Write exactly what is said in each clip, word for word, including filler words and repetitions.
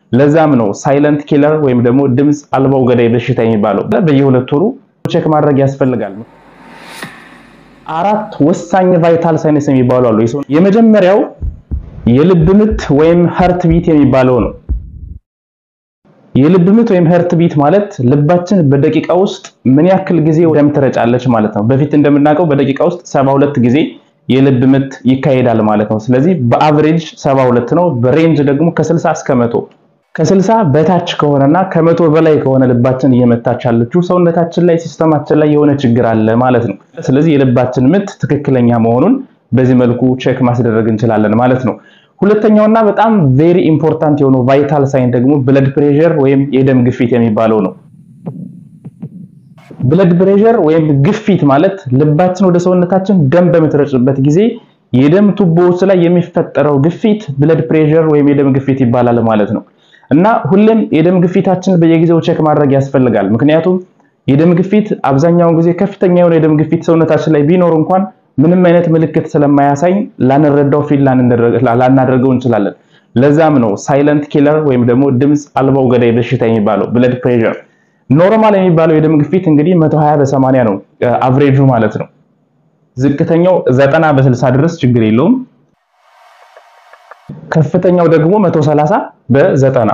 ለዛም ነው ሳይለንት ኪለር ወይም ደግሞ ድምጽ አልባው ገዳይ በሽታ የሚባለው በየሁለት ወሩ ቼክ ማድረግ ያስፈልጋል። አራት ወሳኝ ቫይታል ሳይንስ የሚባሉ አሉ። የመጀመሪያው የልብ ምት ወይም ሃርት ቢት የሚባለው ነው። የልብ ምት ወይም ሃርት ቢት ማለት ልባችን በደቂቃ ውስጥ ምን ያክል ጊዜ ደም ትረጫለች ማለት ነው። በፊት እንደምናውቀው በደቂቃ ውስጥ ሰባ ሁለት ጊዜ የልብ ምት ይካሄዳል ማለት ነው። ስለዚህ በአቨሬጅ ሰባ ሁለት ነው። በሬንጅ ደግሞ ከ60 እስከ መቶ ከ60 በታች ከሆነና ከመቶ በላይ ከሆነ ልባችን እየመታች ያለችው ሰውነታችን ላይ ሲስተማችን ላይ የሆነ ችግር አለ ማለት ነው። ስለዚህ የልባችን ምት ትክክለኛ መሆኑን በዚህ መልኩ ቼክ ማስደረግ እንችላለን ማለት ነው። ሁለተኛውና በጣም ቬሪ ኢምፖርታንት የሆነው ቫይታል ሳይን ደግሞ ብለድ ፕሬሸር ወይም የደም ግፊት የሚባለው ነው። ብለድ ፕሬሸር ወይም ግፊት ማለት ልባችን ወደ ሰውነታችን ደም በመትረጭበት ጊዜ የደም ቱቦዎች ላይ የሚፈጠረው ግፊት ብለድ ፕሬሸር ወይም የደም ግፊት ይባላል ማለት ነው። እና ሁሌም የደም ግፊታችን በየጊዜው ቼክ ማድረግ ያስፈልጋል። ምክንያቱም የደም ግፊት አብዛኛውን ጊዜ ከፍተኛ የሆነ የደም ግፊት ሰውነታችን ላይ ቢኖር እንኳን ምንም አይነት ምልክት ስለማያሳይ ላንረዳው ፊል ላናደርገው እንችላለን። ለዛም ነው ሳይለንት ኪለር ወይም ደግሞ ድምጽ አልባው ገዳይ በሽታ የሚባለው ብለድ ፕሬሸር። ኖርማል የሚባለው የደም ግፊት እንግዲህ መቶ ሃያ በሰማንያ ነው አቨሬጁ ማለት ነው። ዝቅተኛው ዘጠና በስልሳ ድረስ ችግር የለውም። ከፍተኛው ደግሞ መቶ ሰላሳ በዘጠና።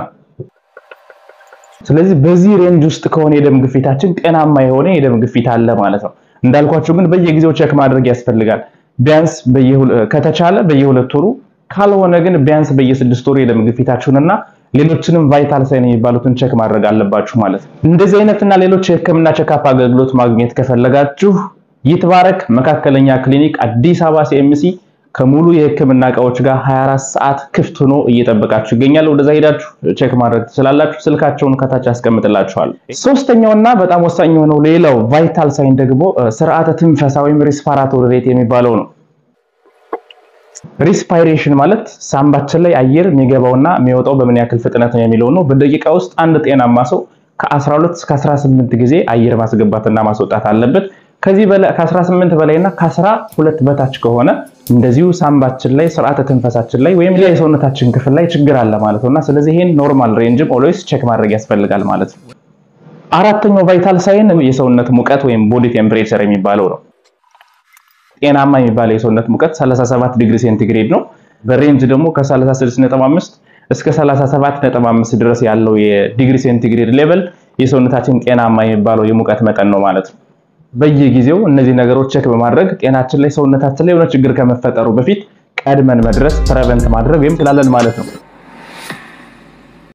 ስለዚህ በዚህ ሬንጅ ውስጥ ከሆነ የደም ግፊታችን ጤናማ የሆነ የደም ግፊት አለ ማለት ነው። እንዳልኳችሁ ግን በየጊዜው ቼክ ማድረግ ያስፈልጋል። ቢያንስ ከተቻለ በየሁለት ወሩ ካልሆነ ግን ቢያንስ በየስድስት ወሩ የደም ግፊታችሁንና ሌሎችንም ቫይታል ሳይን የሚባሉትን ቼክ ማድረግ አለባችሁ ማለት ነው። እንደዚህ አይነትና ሌሎች የህክምና ቼክአፕ አገልግሎት ማግኘት ከፈለጋችሁ ይትባረክ መካከለኛ ክሊኒክ አዲስ አበባ ሲኤምሲ ከሙሉ የህክምና እቃዎች ጋር ሃያ አራት ሰዓት ክፍት ሆኖ እየጠበቃችሁ ይገኛል። ወደዛ ሄዳችሁ ቼክ ማድረግ ትችላላችሁ። ስልካቸውን ከታች አስቀምጥላችኋል። ሶስተኛውና በጣም ወሳኝ የሆነው ሌላው ቫይታል ሳይን ደግሞ ስርዓተ ትንፈሳ ወይም ሬስፓራቶሪ ሬት የሚባለው ነው። ሬስፓይሬሽን ማለት ሳምባችን ላይ አየር የሚገባውና የሚወጣው በምን ያክል ፍጥነት ነው የሚለው ነው። በደቂቃ ውስጥ አንድ ጤናማ ሰው ከ12 እስከ አስራ ስምንት ጊዜ አየር ማስገባትና ማስወጣት አለበት። ከዚህ በላይ ከ18 በላይና ከ12 በታች ከሆነ እንደዚሁ ሳምባችን ላይ ስርዓተ ትንፈሳችን ላይ ወይም የሰውነታችን ክፍል ላይ ችግር አለ ማለት ነውና ስለዚህ ይሄን ኖርማል ሬንጅም ኦልዌይስ ቼክ ማድረግ ያስፈልጋል ማለት ነው። አራተኛው ቫይታል ሳይን የሰውነት ሙቀት ወይም ቦዲ ቴምፕሬቸር የሚባለው ነው። ጤናማ የሚባለው የሰውነት ሙቀት ሰላሳ ሰባት ዲግሪ ሴንቲግሬድ ነው። በሬንጅ ደግሞ ከሰላሳ ስድስት ነጥብ አምስት እስከ ሰላሳ ሰባት ነጥብ አምስት ድረስ ያለው የዲግሪ ሴንቲግሬድ ሌቨል የሰውነታችን ጤናማ የሚባለው የሙቀት መጠን ነው ማለት ነው። በየጊዜው እነዚህ ነገሮች ቼክ በማድረግ ጤናችን ላይ ሰውነታችን ላይ የሆነ ችግር ከመፈጠሩ በፊት ቀድመን መድረስ ፕሪቨንት ማድረግ ወይም ትላለን ማለት ነው።